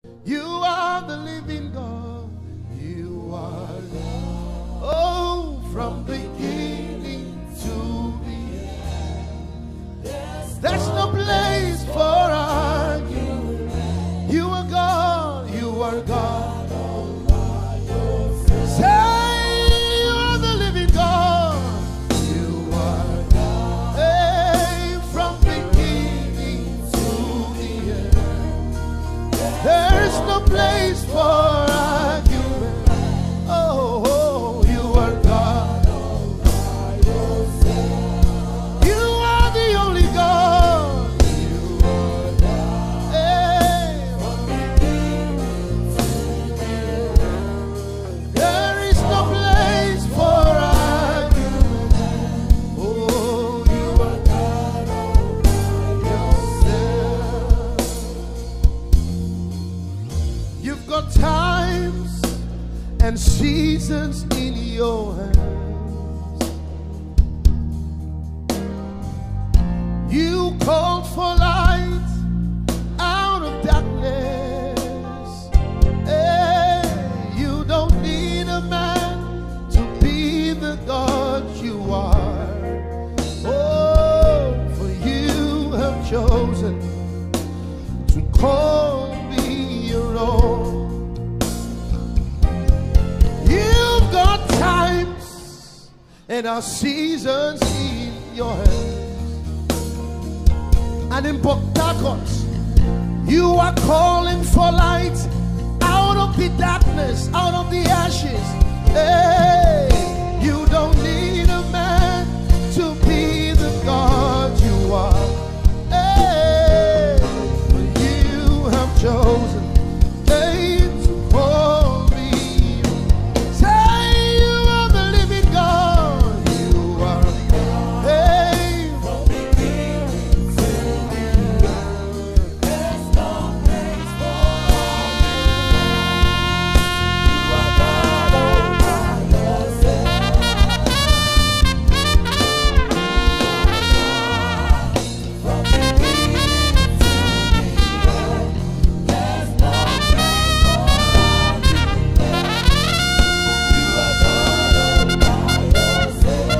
You are the living God. You are God. Oh, from beginning to the end. There's no place for argument. You are God. You are God. Say you are the living God. You are God. Hey, from beginning to the end. There's no place for argument. Oh, you are God. You are the only God. You are God. Hey, from beginning to the end. There is no place for argument. Oh, you are God all by yourself. You've got times and seasons in your hands. You called for light out of darkness. Hey, you don't need a man to be the God you are. Oh, for you have chosen to call me your own. You've got times and our seasons in your hands. And in Port Harcourt, you are calling for light out of the darkness, out of the ashes. Hey, you don't need a man to be the God you are. Hey, but you have chosen, hey, to call me. Say you are the living God. You are, hey, from beginning to the end. There's no place for you. Are God all by yourself. From beginning to the end. There's no place for argument. You are God all by yourself.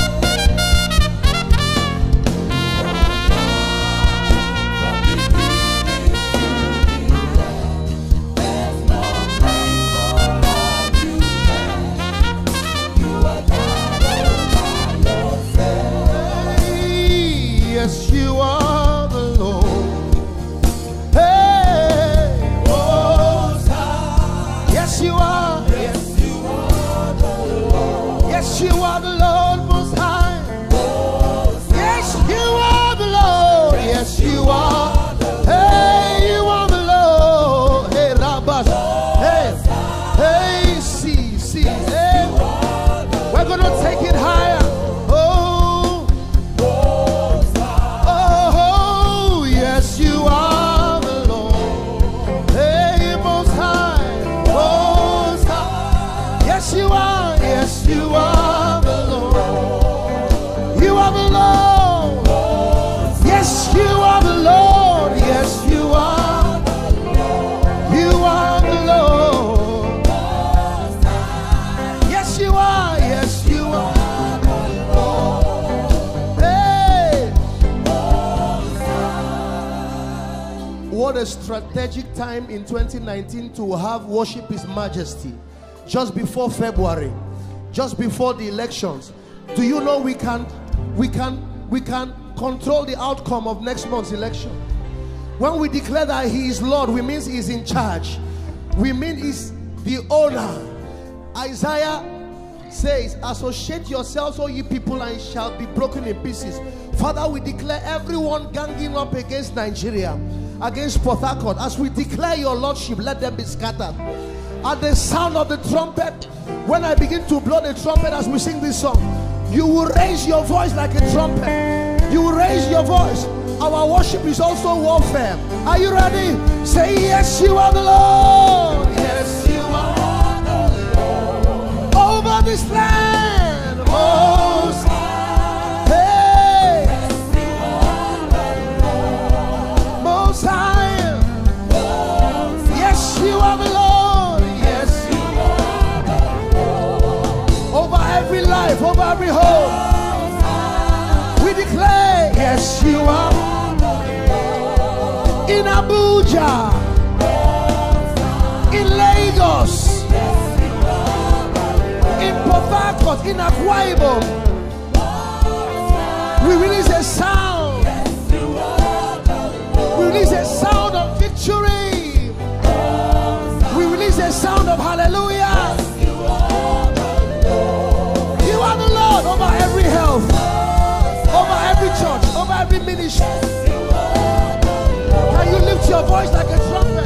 Yes, you are the Lord. Hey, Most High. Yes, you are. Yes, you are the Lord. Yes, you are the Lord Most High. Yes, you are the Lord. Yes, you are. Hey, you are the Lord. Hey, Rabbas. Hey, hey, see. Hey, we're gonna take it higher. Oh, yes, you are the Lord. Hey, Most High, Most High. Yes, you are. Yes, you are the Lord. You are the Lord. Yes, you are the Lord. Yes, you are. You are the Lord. Yes, you are. Yes, you are. Hey. What a strategic time in 2019 to have worship His Majesty just before February, just before the elections. Do you know we can control the outcome of next month's election? When we declare that He is Lord, we mean He is in charge. We mean He's the owner. Isaiah says, associate yourselves, O ye people, and it shall be broken in pieces. Father, we declare everyone ganging up against Nigeria, against Port Harcourt, as we declare your lordship, let them be scattered. At the sound of the trumpet, when I begin to blow the trumpet as we sing this song, you will raise your voice like a trumpet. You will raise your voice. Our worship is also warfare. Are you ready? Say, yes, you are the Lord. Yes, you are the Lord. Over this land, Most High. Hey, yes, you are the Lord. Most High. Yes, you are. In Abuja, in Lagos, in Port Harcourt, in Akwa Ibom, we release a sound. We release a sound of victory. We release a sound of hallelujah. You are the Lord over every health, over every church, over every ministry. Can you lift your voice like a trumpet?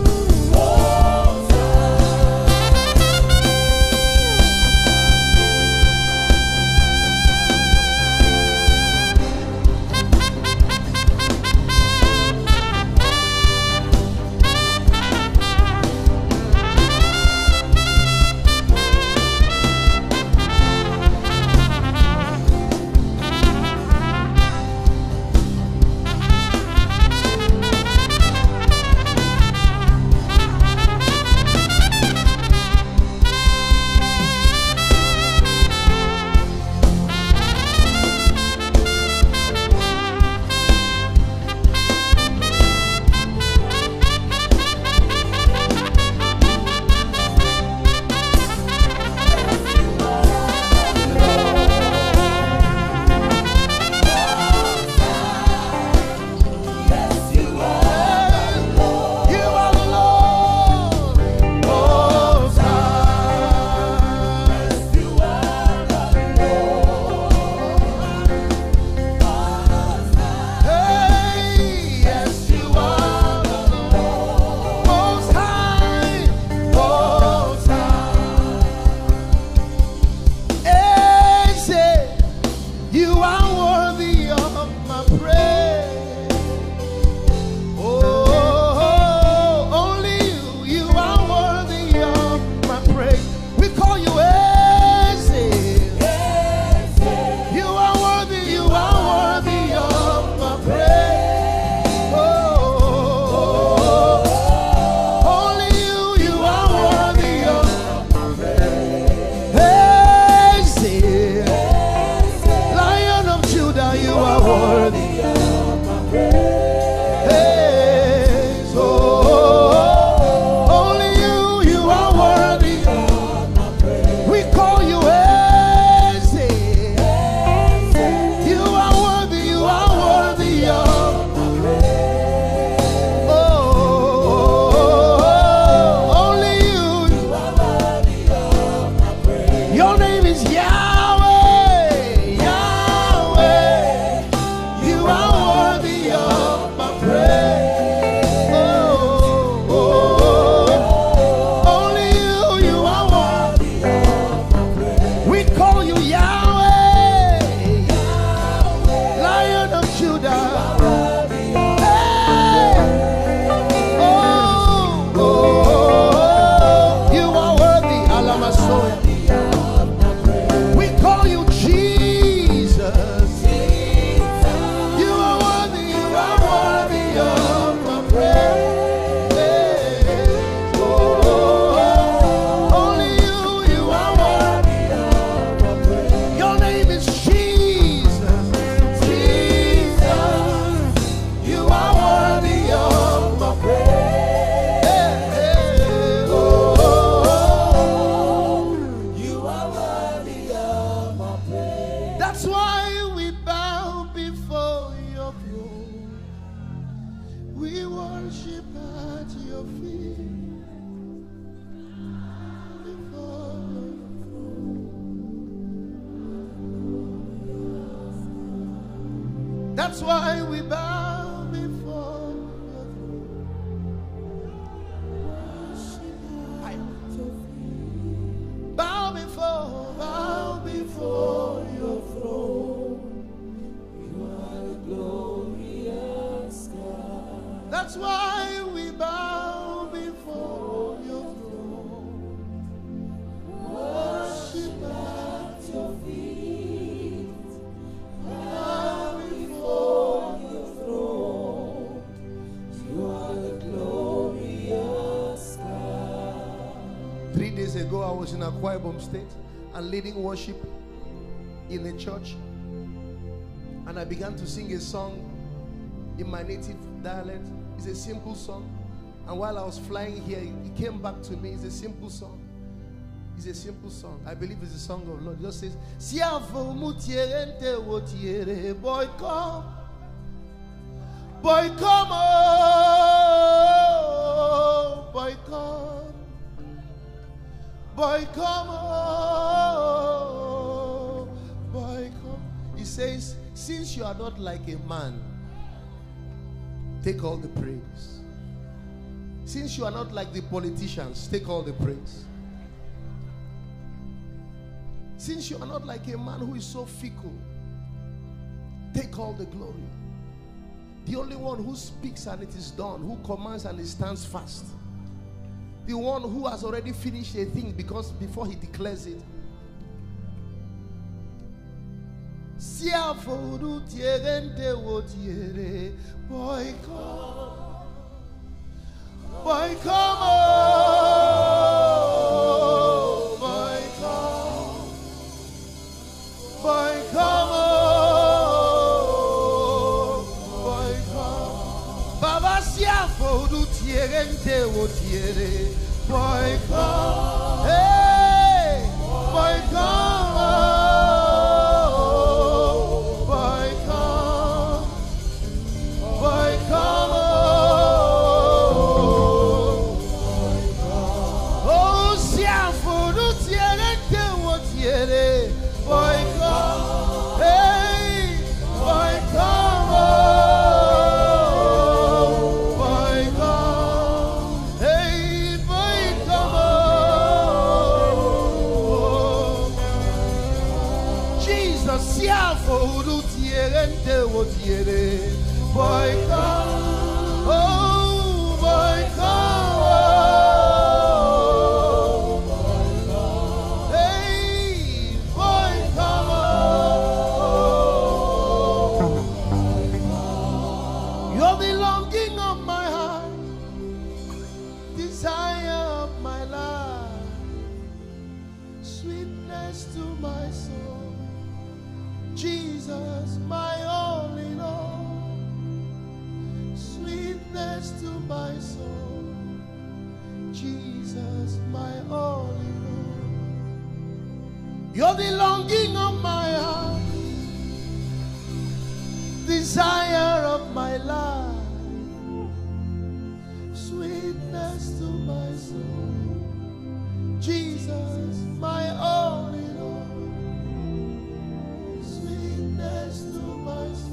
That's why we bow before your throne. Bow before your throne. You are the glorious God. That's why we bow before your throne. Worship at your feet. Bow before your throne. You are the glorious God. 3 days ago, I was in Akwa Ibom State and leading worship in a church. And I began to sing a song in my native dialect. It's a simple song. And while I was flying here, it came back to me. It's a simple song. It's a simple song. I believe it's a song of the Lord. It just says, boy come. Boy come, oh, boy come. Boy come, oh, boy come. He says, since you are not like a man, take all the praise. Since you are not like the politicians, take all the praise. Since you are not like a man who is so fickle, take all the glory. The only one who speaks and it is done, who commands and it stands fast. The one who has already finished a thing because before he declares it. Boy come. Boy come, oh, boy come. Boy come, oh, boy come. Baba siafo du tierente wo tiere. Boy come, hey, boy come, oh, boy come. Boy come, oh, siafo du tierente wo tiere. Boy come, hey, boy come, oh, boy come, hey, boy come, oh, Jesus, siafo du tierente wo tiere. Boy come, oh, boy come, oh, hey, boy come, oh. You're the longing of my heart, desire of my life, sweetness to my soul, Jesus, my all in all. Sweetness to my soul, Jesus, my all in all. You're the longing of my heart, desire of my life, sweetness to my soul, Jesus, my all in all. Sweetness to my soul.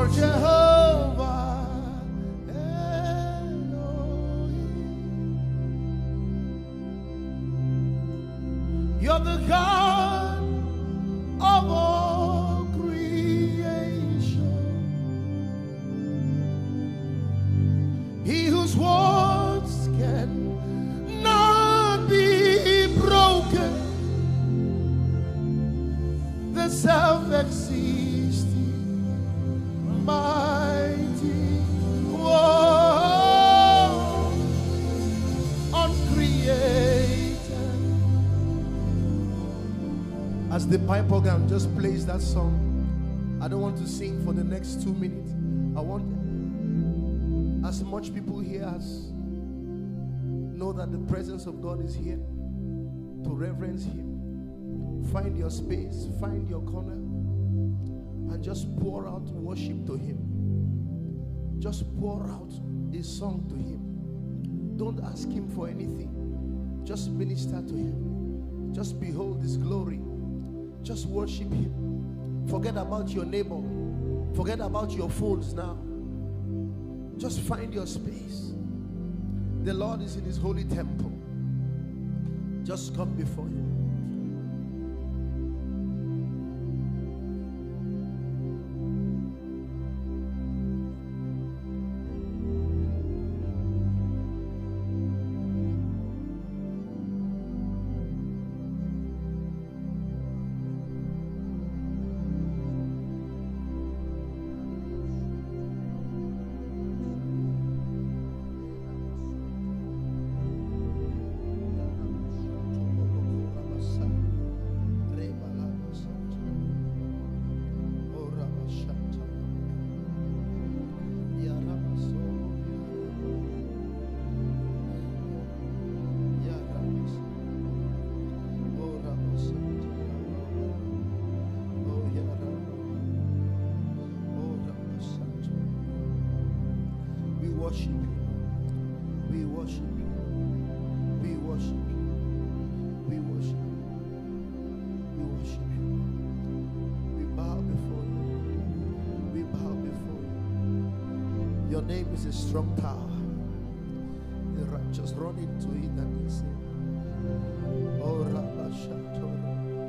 You're Jehovah Elohim. You're the God of all creation. He whose words can not be broken. The self-existing, mighty, uncreated. As the pipe organ just plays that song, I don't want to sing for the next 2 minutes. I want as much people here as know that the presence of God is here, to reverence Him. Find your space, find your corner, and just pour out worship to Him. Just pour out a song to Him. Don't ask Him for anything. Just minister to Him. Just behold His glory. Just worship Him. Forget about your neighbor. Forget about your phones now. Just find your space. The Lord is in His holy temple. Just come before Him. Your name is a strong tower. The righteous run into it and is saved. Oh, Rabashatora.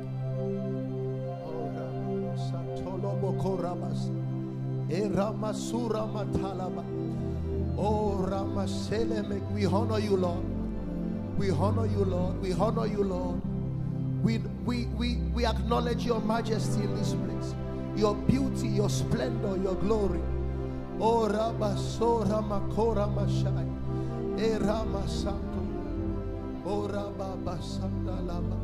Oh, Rabasatolobokorabas. Eramasura Matalaba. Oh, Ramaselemek. We honor you, Lord. We honor you, Lord. We honor you, Lord. We acknowledge your majesty in this place. Your beauty, your splendor, your glory. Oh, Rabasora Makora Mashai. E Ramasanto. Oh, Rababasanda Laba.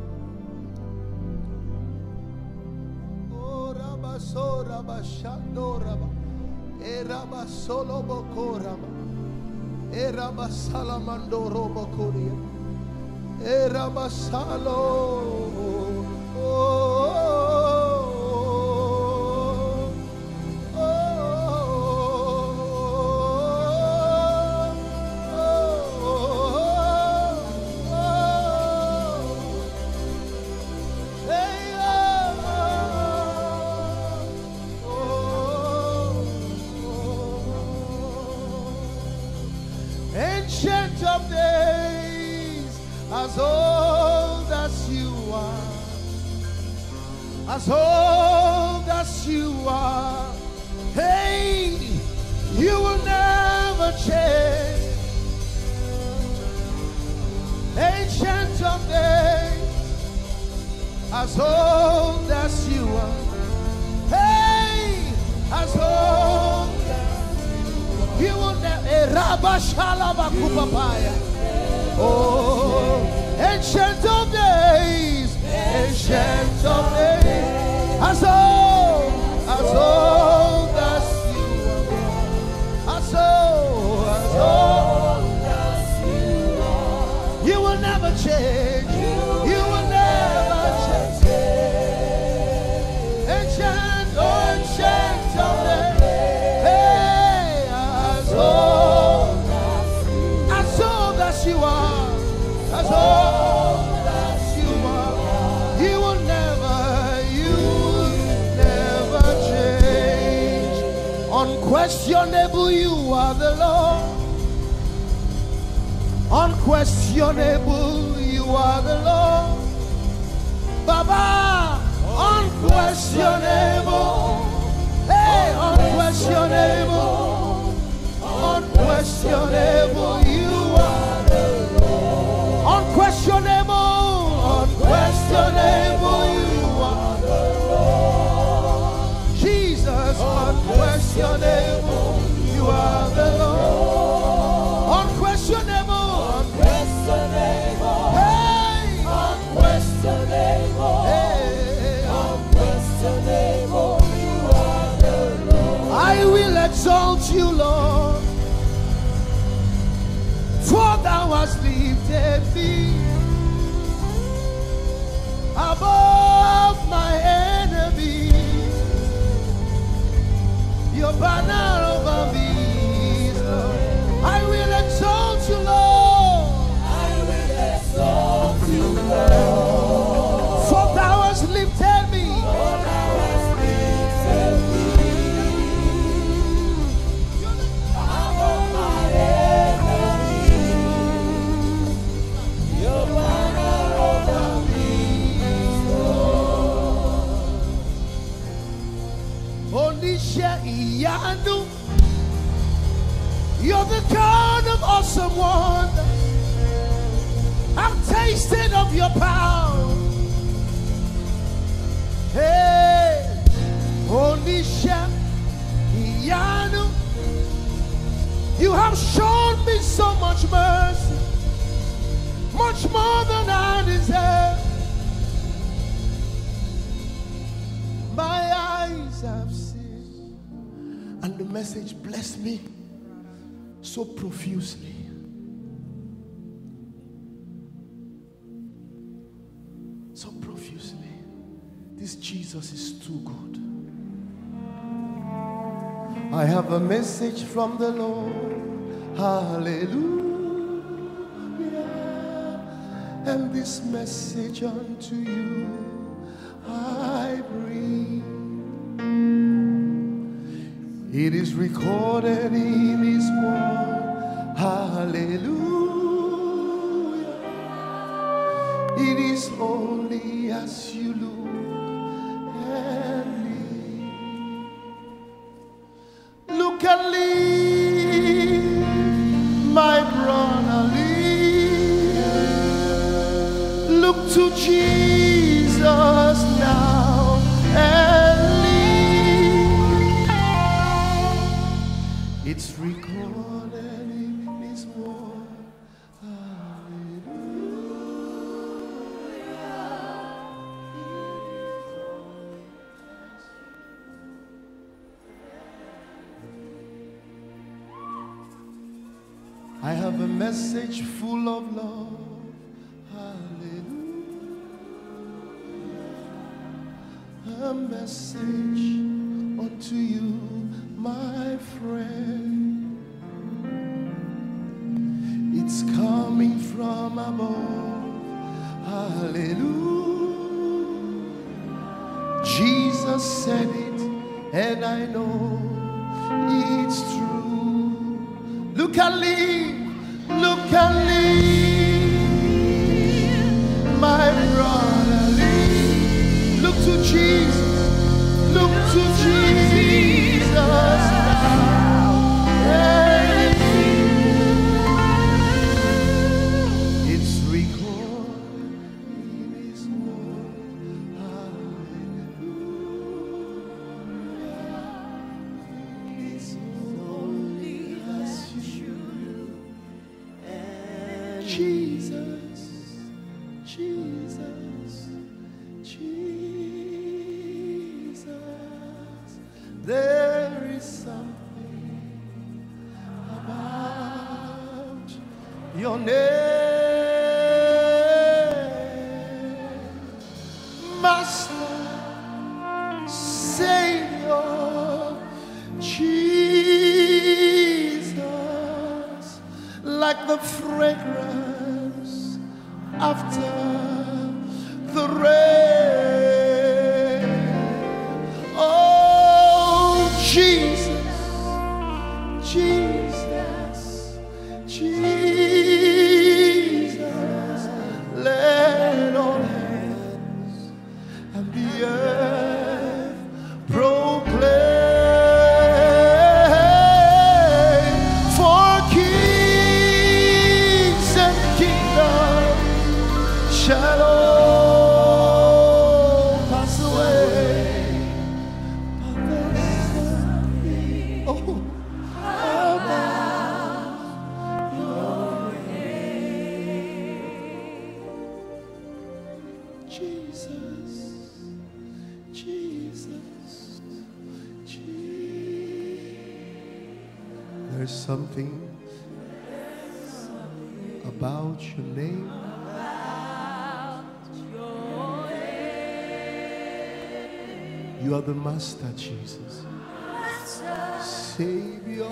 Oh, Rabasora Bashando Raba. E Rabasolo Bokoraba. E Rabasalamando Robokoria. E Rabasalo. Ancient of days, as old as you are, as old as you are, hey, you will never change. Ancient of days, as old as you are, hey, as old as you will never. Oh, ancient of days, ancient of days, as old as you are, as old as you are, you will never change, you will never change. Ancient, oh, ancient of days, hey, as old as you are, as old as you are, you will never Unquestionable, you are the Lord. Unquestionable, you are the Lord. Baba, unquestionable. Hey, unquestionable. Unquestionable, you are the Lord. Unquestionable, unquestionable, you are the Lord. Jesus, unquestionable, you are the Lord. Unquestionable, unquestionable, hey, unquestionable, hey, unquestionable, you are the Lord. I will exalt you, Lord, for thou hast lifted me above my enemy. Your banner over me is Lord. I will exalt you, Lord. I will exalt you, Lord. For thou hast lifted me. For thou hast lifted me above my enemy. Your banner over me is Lord. Onisha Iyanu. You're the God of awesome wonder. I've tasted of your power. Hey, Onisha Iyanu. You have shown me so much mercy, much more than I deserve. My eyes have seen, and the message blessed me so profusely. So profusely. This Jesus is too good. I have a message from the Lord. Hallelujah. And this message unto you I bring. It is recorded in His word. Hallelujah. It is only as you look and live. Look and live, my brother, live. Look to Jesus now and live. It's recorded in His word. I have a message full of love. Hallelujah. A message unto you, my friend. It's coming from above. Hallelujah. Jesus said it, and I know it's true. Look and live, look and live, my brother, live. Look to Jesus, look to Jesus now. It's recorded in His word. Hallelujah. It's only as you and Jesus, Jesus, Jesus. There is something about your name, Master, Savior, Jesus, like the fragrance after the rain. Oh, Jesus, There's something about your name. You are the Master, Jesus. Savior.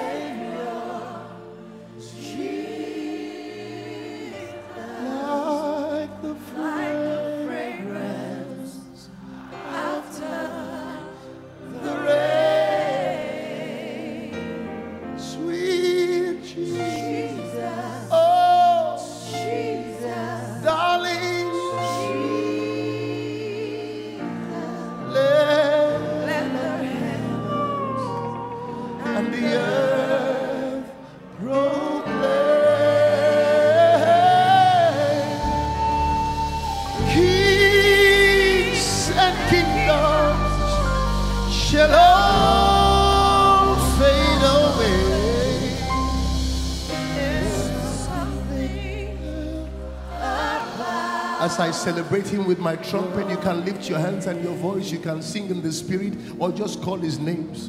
Like the fragrance after the rain. Sweet Jesus. Oh, Jesus. Darling. Let the heavens and the earth proclaim. Kings and kingdoms shall all fade away. As I celebrate him with my trumpet, you can lift your hands and your voice. You can sing in the spirit or just call his names.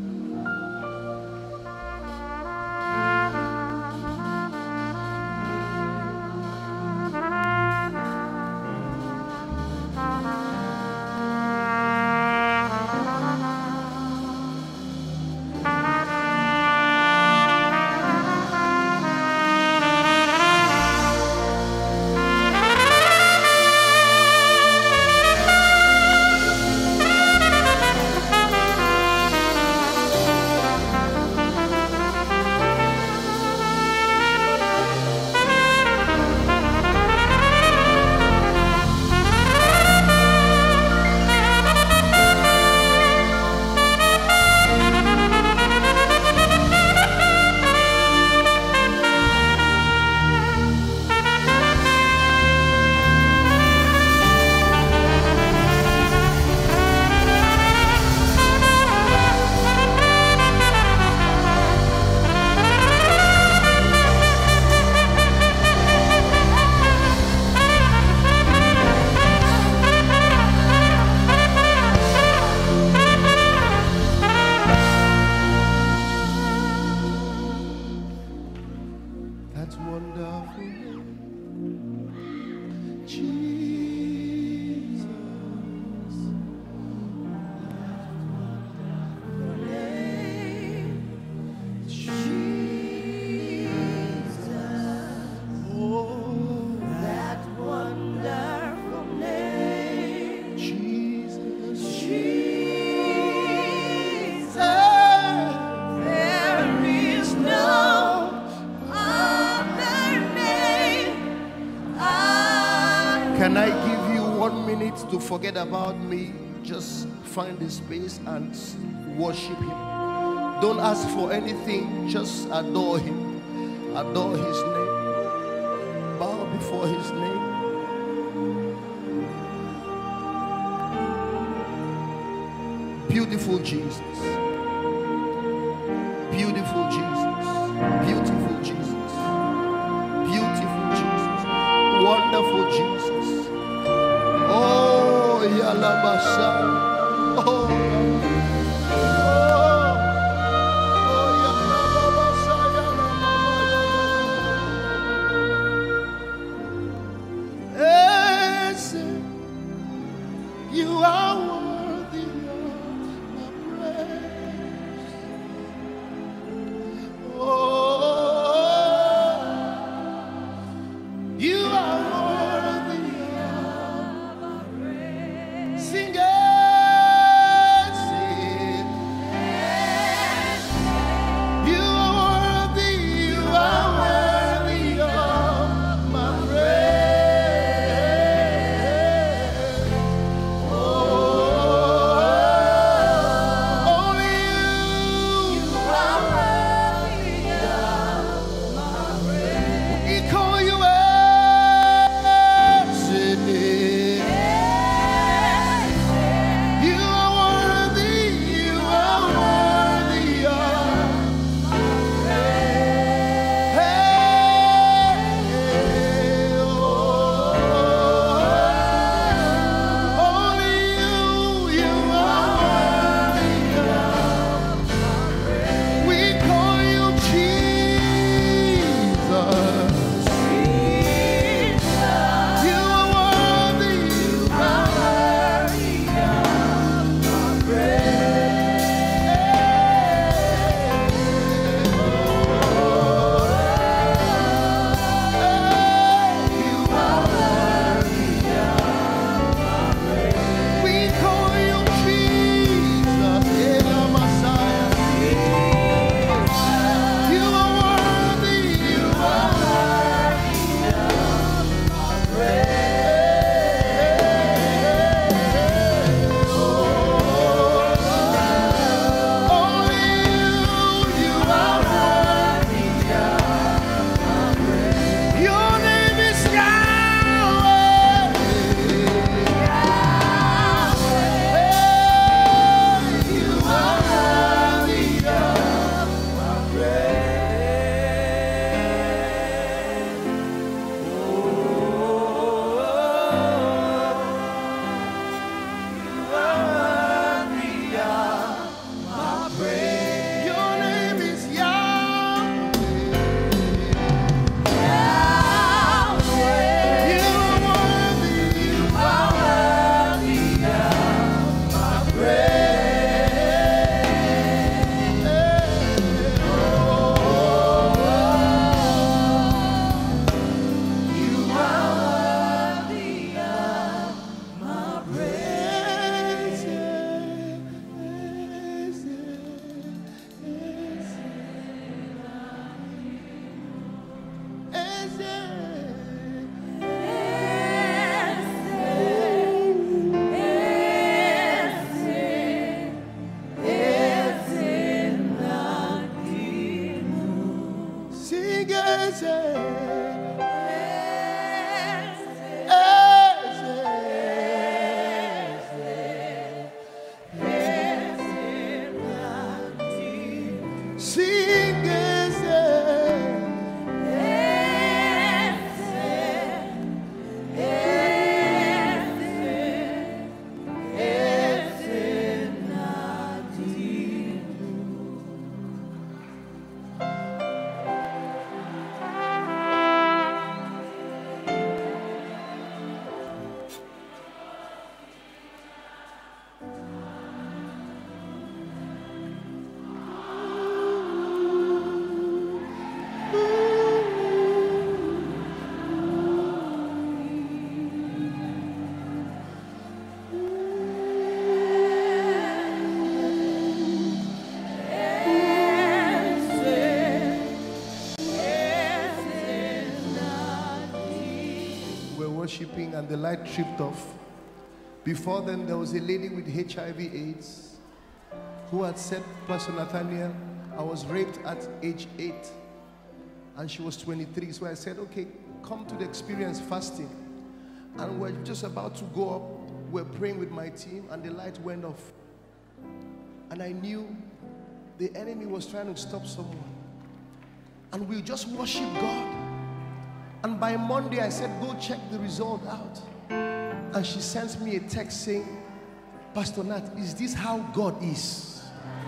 That's wonderful name, Jesus. Jesus. Oh, that wonderful name, Jesus. Jesus. There is no Can I give you 1 minute to forget about me? Just find a space and worship him. Don't ask for anything, just adore him. Adore his name. Bow before his name. Beautiful Jesus. Beautiful Jesus. Beautiful Jesus. Beautiful Jesus. Wonderful Jesus. Oh, Yalabasa. Oh, Yalabasa, Yalabasa. You are worthy of my praise. Oh, you are worthy of my praise. Sing it. worshiping and the light tripped off. Before then, there was a lady with HIV/AIDS who had said, Pastor Nathaniel, I was raped at age 8 and she was 23. So I said, okay, come to the experience fasting. And we're just about to go up. We're praying with my team and the light went off. And I knew the enemy was trying to stop someone. And we just worship God. And by Monday, I said, go check the result out. And she sends me a text saying, Pastor Nat, is this how God is?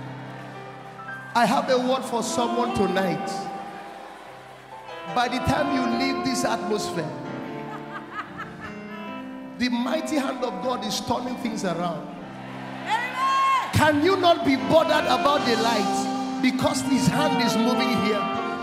I have a word for someone tonight. By the time you leave this atmosphere, the mighty hand of God is turning things around. Amen. Can you not be bothered about the light? Because his hand is moving here.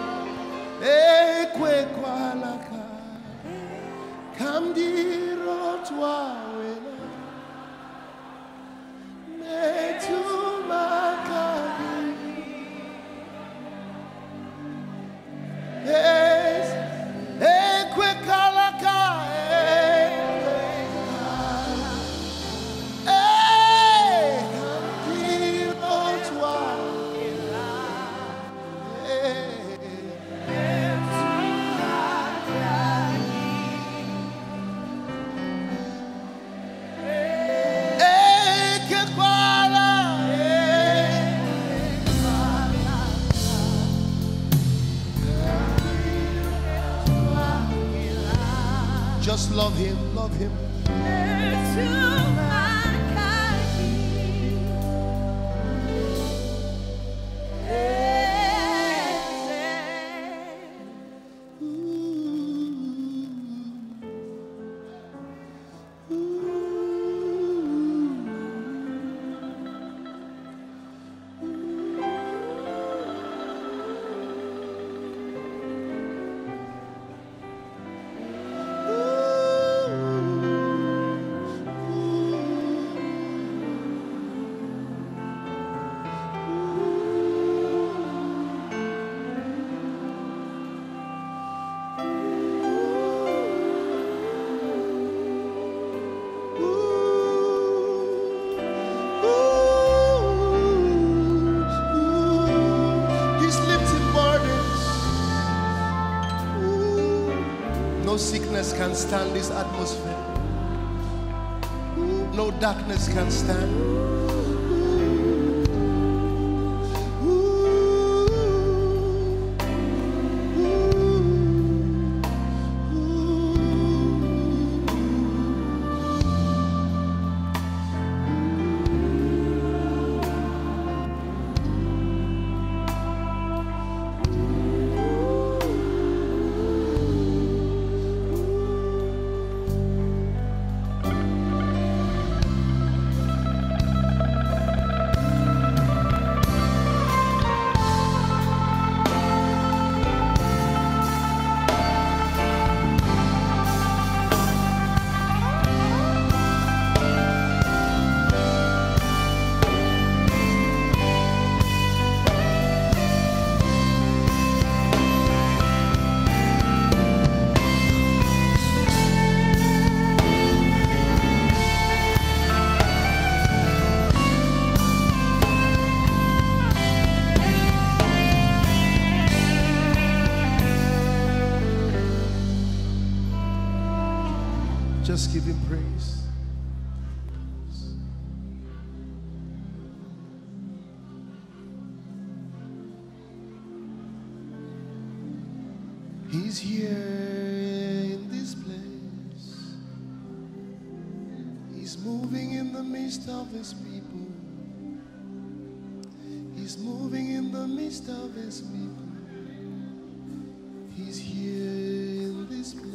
Just love him, love him. No sickness can stand this atmosphere. No darkness can stand. Just give him praise. He's here in this place. He's moving in the midst of his people. He's moving in the midst of his people. He's here in this place.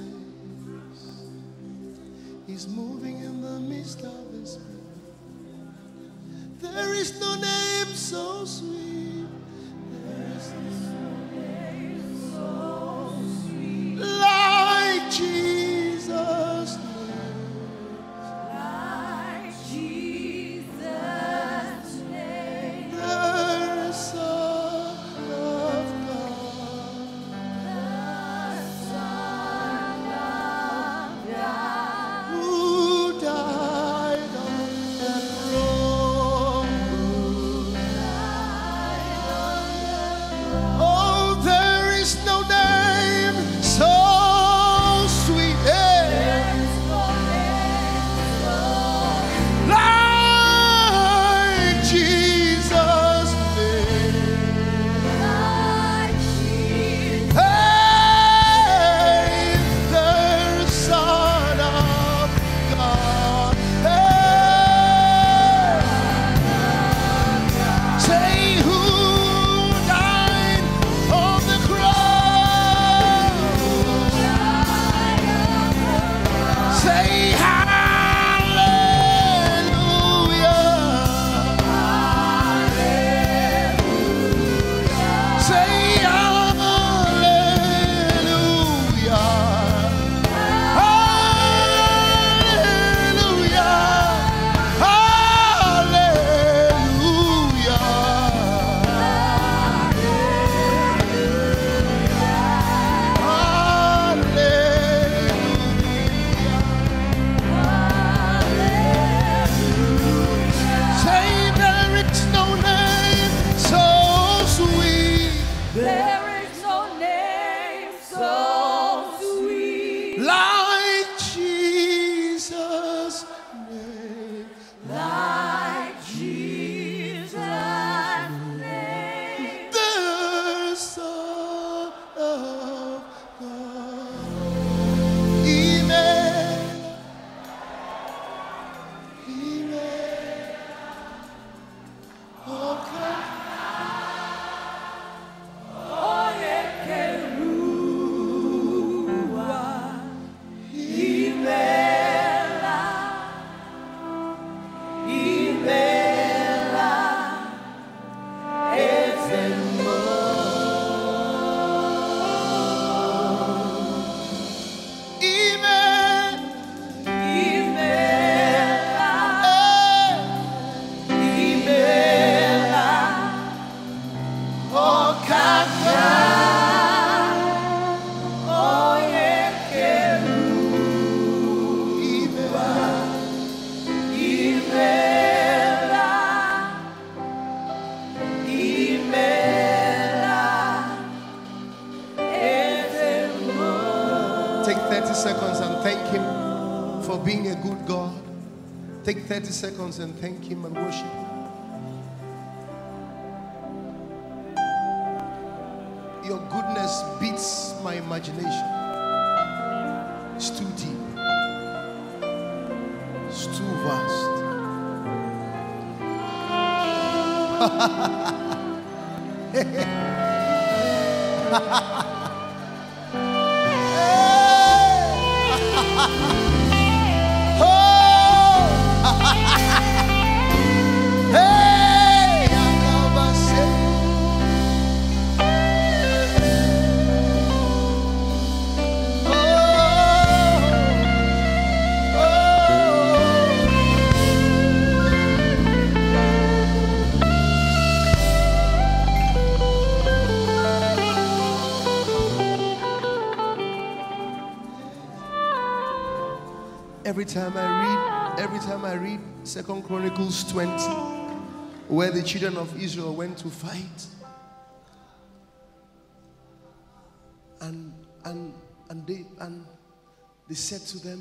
He's moving in the midst of his people. There is no name so sweet. There is no name so sweet like Jesus' name. Like Jesus' name. The Son of God. The Son of God. Say hallelujah. Take 30 seconds and thank Him for being a good God. Take 30 seconds and thank Him and worship Him. Your goodness beats my imagination. It's too deep. It's too vast. Every time I read 2 Chronicles 20, where the children of Israel went to fight, and they said to them,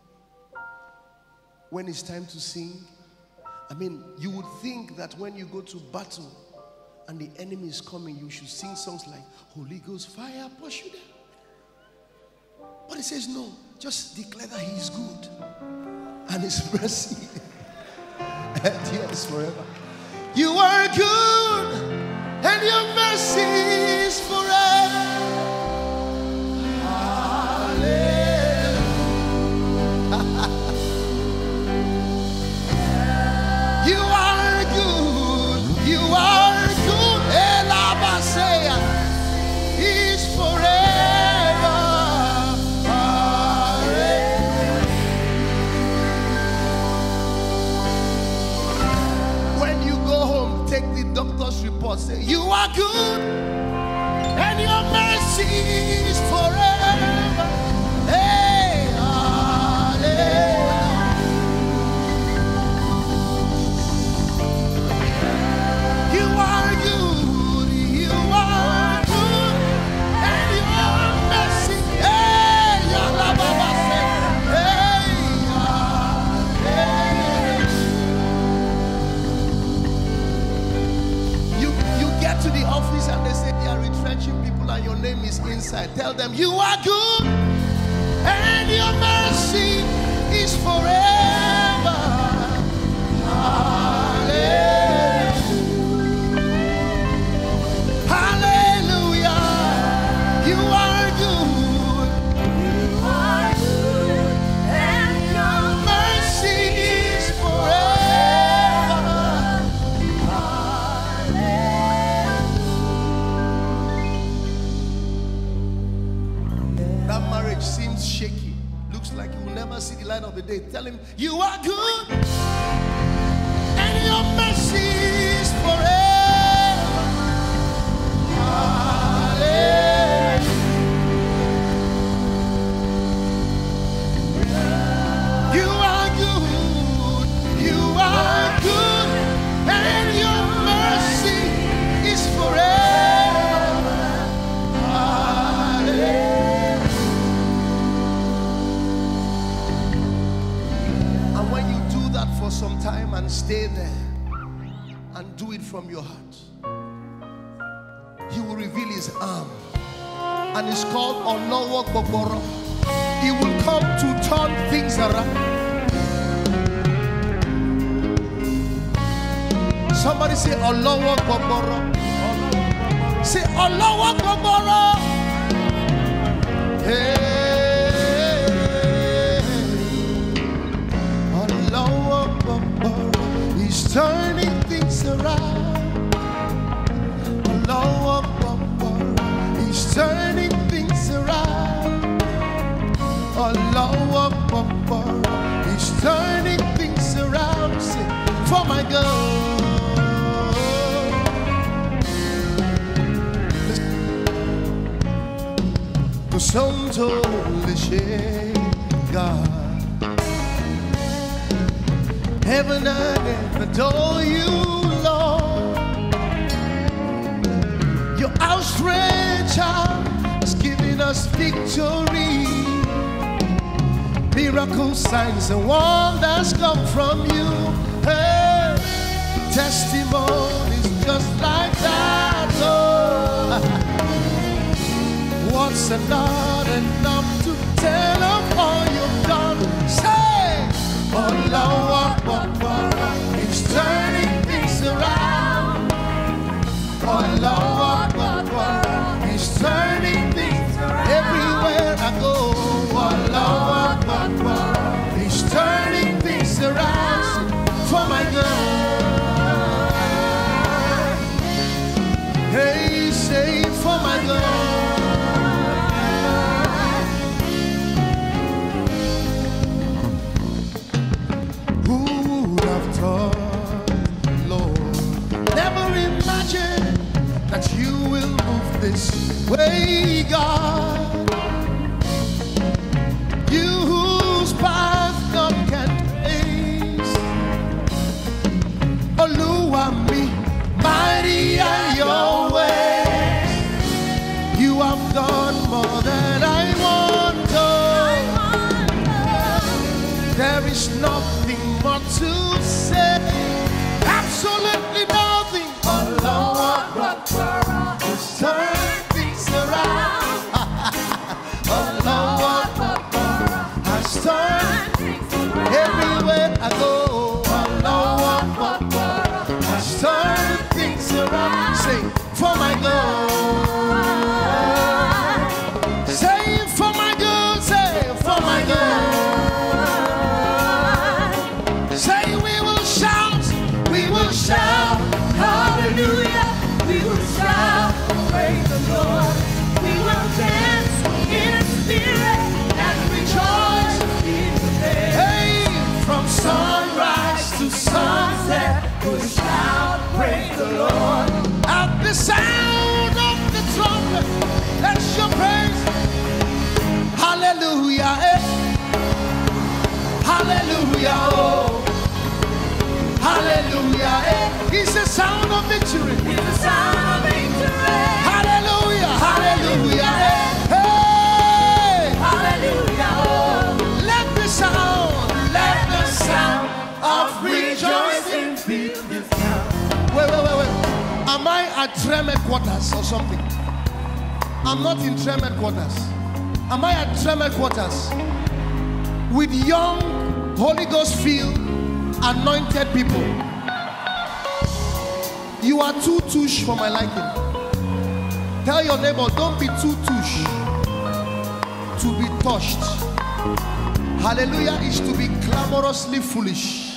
when it's time to sing, I mean, you would think that when you go to battle and the enemy is coming, you should sing songs like Holy Ghost fire pursue them. But it says no, just declare that He is good and His mercy endures forever. You are good and your mercy is forever. Hallelujah. You are good. You are good. Elabasea is forever. Take the doctor's report, say you are good and your mercy is forever. Hey, hallelujah. You are good, you are good and your mercy. Hey, Yalababa say, hey, get to the office and they say they are retrenching people and your name is inside. Tell them you are good and your mercy is forever. Hallelujah. Hallelujah. You are good. You are good and your mercy is forever. shaky. Looks like you will never see the light of the day. Tell him, you are good, and your mercy is forever. Hallelujah. You are good, you are good, and your mercy is forever. Hallelujah. And when you do that for some time and stay there and do it from your heart, he will reveal his arm, and it's called Olowo Gbogbooro. He will come to turn things around. Somebody say Olowo Gbogbooro. Say Olowo Gbogbooro. Hey, Olowo Gbogbooro. He's turning things around. Olowo Gbogbooro. He's turning things around. Olowo Gbogbooro. He's turning things around. Say, for my girl. Santo God, heaven and earth adore you, Lord. Your outstretched arm has given us victory. Miracles, signs, and wonders come from you. Hey, testimonies just like that, Lord. What's not enough to tell of all you've done? Say, Olowo Gbogbooro, he's turning things around. Olowo Gbogbooro, he's turning things around. Everywhere I go, Olowo Gbogbooro, he's turning things around for my girl. Hey, say for my girl. That you will move this way, God. You whose path none can trace. Oluwa mi, mighty are your ways. You have done more than I want to. There is nothing more to say. Absolutely nothing. Olowo Gbogbooro, turn things around. Olowo Gbogbooro, turn things around. Everywhere I go, Olowo Gbogbooro, turn things around. Say, for my girl. Say, for my girl. Say, for my girl. Say, we will shout. We will shout. Hallelujah, we will shout, praise the Lord. We will dance in the spirit and rejoice in the day. Hey, from sunrise to sunset, we'll shout, praise the Lord. At the sound of the trumpet, that's your praise. Hallelujah, eh. Hallelujah, oh. Hallelujah, eh. It's the sound of victory. It's the sound of victory. Hallelujah, hallelujah, eh. Hey, hallelujah, oh. Let the sound of rejoicing fill this town. Wait. Am I at Tremed quarters or something? I'm not in Tremed quarters. Am I at Tremed quarters? With young Holy Ghost filled anointed people. You are too touche for my liking. Tell your neighbor, don't be too touche to be touched. Hallelujah is to be clamorously foolish.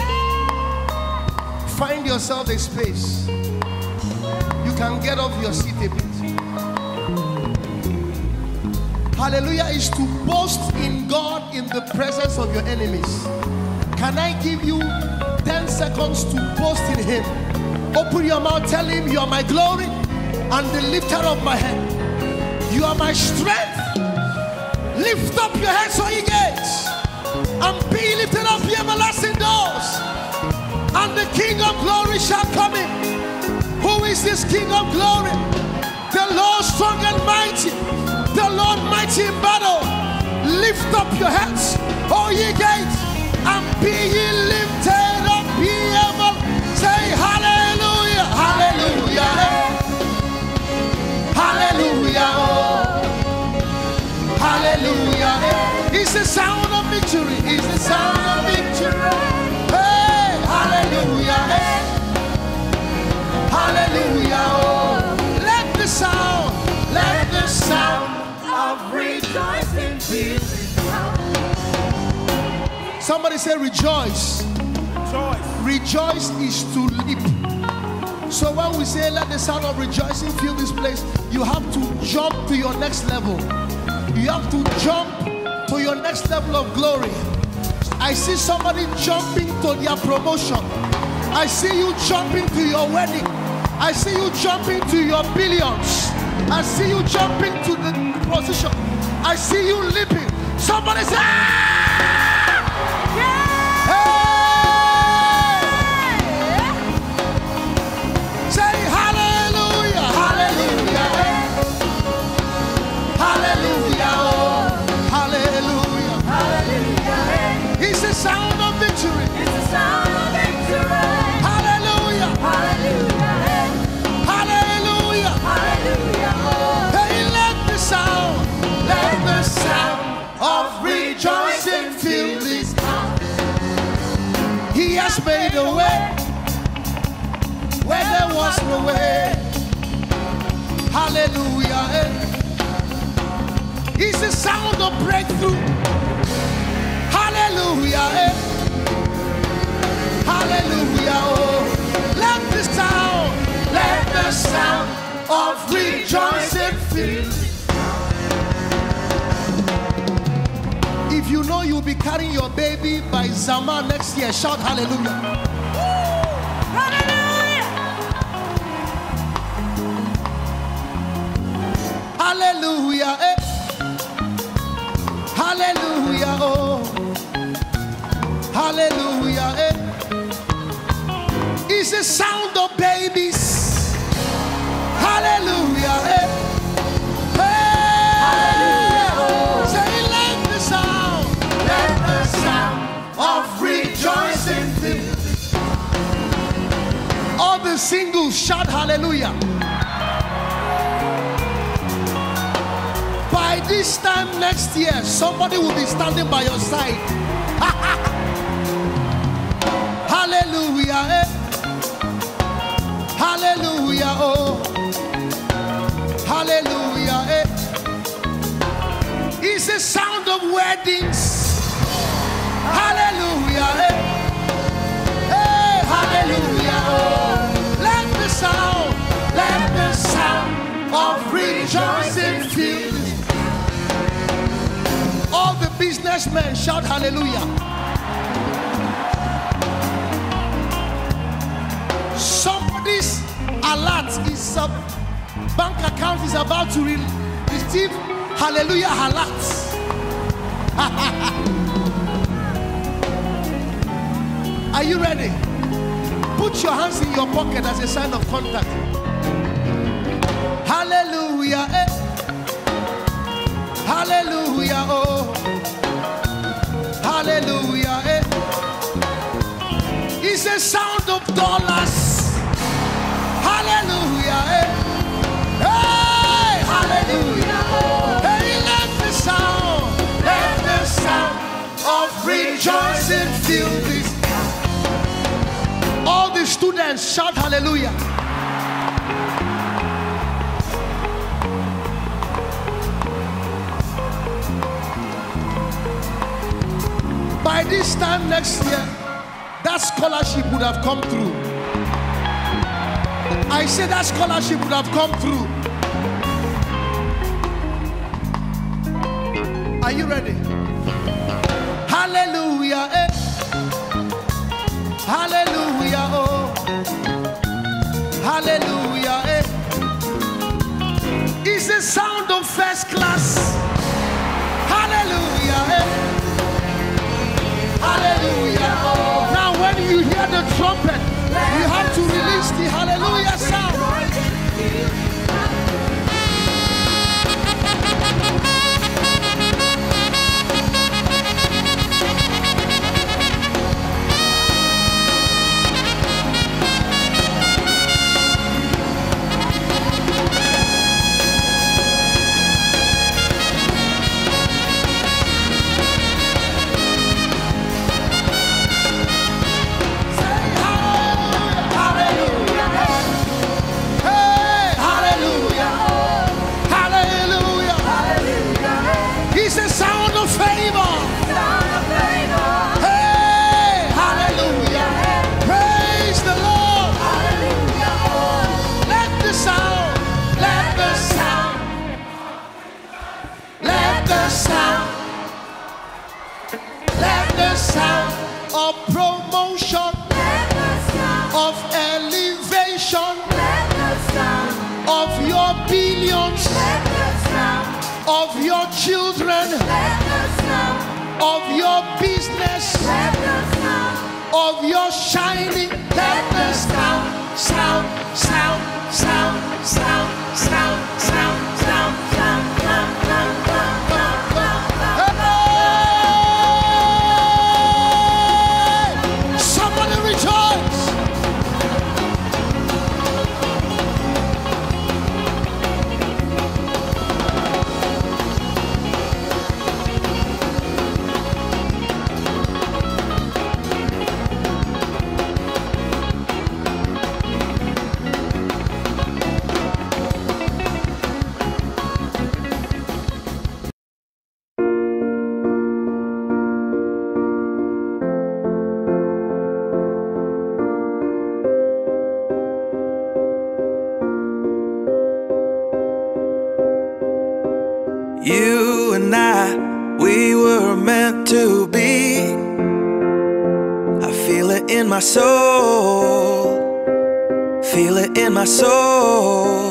Find yourself a space. You can get off your seat a bit. Hallelujah is to boast in God in the presence of your enemies. Can I give you 10 seconds to boast in Him? Open your mouth, tell Him, you are my glory and the lifter of my head. You are my strength. Lift up your heads, O ye gates, and be lifted up, ye everlasting doors, and the King of glory shall come in. Who is this King of glory? The Lord strong and mighty, the Lord mighty in battle. Lift up your heads, O ye gates, and be ye lifted up, ye ever. Say hallelujah, hallelujah, hallelujah, hallelujah. It's the sound of victory, it's the sound of victory. Hey, hallelujah, hallelujah. Let the sound of rejoicing fill this house. Somebody say rejoice. Rejoice is to leap. So when we say let the sound of rejoicing fill this place, you have to jump to your next level. You have to jump to your next level of glory. I see somebody jumping to their promotion. I see you jumping to your wedding. I see you jumping to your billions. I see you jumping to the position. I see you leaping. Somebody say, sound of victory. It's the sound of victory. Hallelujah. Hallelujah. Hallelujah. Hallelujah. Hey, let the sound of rejoicing fill this house. He has made a way where there was no way. Hallelujah. It's the sound of breakthrough. Hallelujah, hallelujah, oh. Let the sound of rejoicing fill. If you know you'll be carrying your baby by Zama next year, shout hallelujah. Hallelujah. Hallelujah, hallelujah, oh. Hallelujah. It's the sound of babies. Hallelujah. Hallelujah. Say, let the sound of rejoicing fill. All the singles shout hallelujah. By this time next year, somebody will be standing by your side. Hallelujah, hallelujah, oh, hallelujah, It's the sound of weddings. Hallelujah, hallelujah, oh. Let the sound of rejoicing fill. All the businessmen shout hallelujah. Somebody's alert is a bank account is about to receive hallelujah alert. Are you ready? Put your hands in your pocket as a sign of contact. Hallelujah, hallelujah, oh, hallelujah, It's a sound of dollars. Hallelujah, hey, hallelujah, hey, let the sound of rejoicing fill this. All the students shout hallelujah. By this time next year, that scholarship would have come through. I said that scholarship would have come through. Are you ready? Hallelujah, eh. Hallelujah, oh. Hallelujah, eh. It's a sound of first class. Hallelujah, eh. Hallelujah, oh. Now when you hear the trumpet, you have to release the hallelujah sound. Of promotion, of elevation, of your billions, of your children, of your business, of your shining. Let the sound, sound, sound, sound, sound, sound, sound, sound, sound, sound, sound, sound, sound. You and I, we were meant to be. I feel it in my soul, feel it in my soul.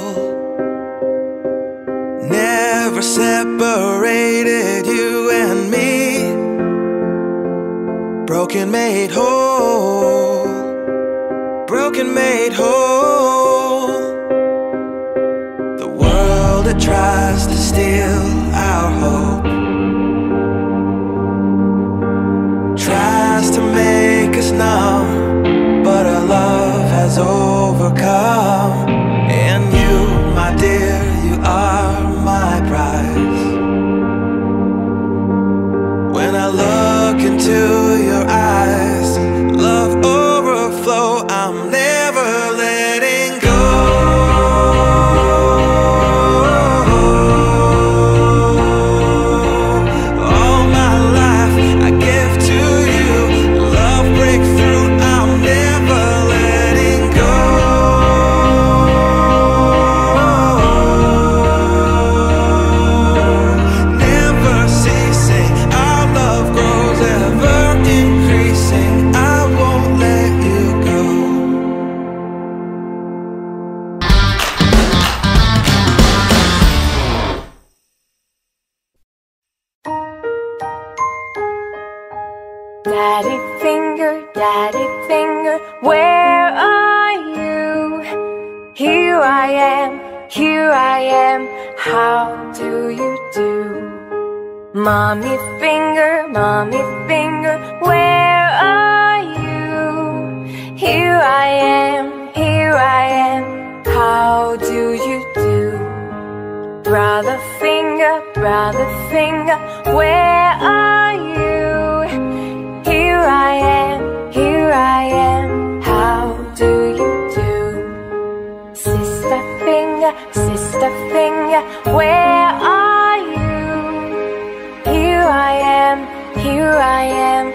Never separated, you and me. Broken made whole, broken made whole. The world that tries to steal our hope tries to make us numb, but our love has overcome. And you, my dear, you are my prize. When I look into your eyes, love overflow, I'm never letting go. Daddy finger, where are you? Here I am, how do you do? Mommy finger, where are you? Here I am, how do you do? Brother finger, where are you? Here I am, how do you do? Sister finger, where are you? Here I am,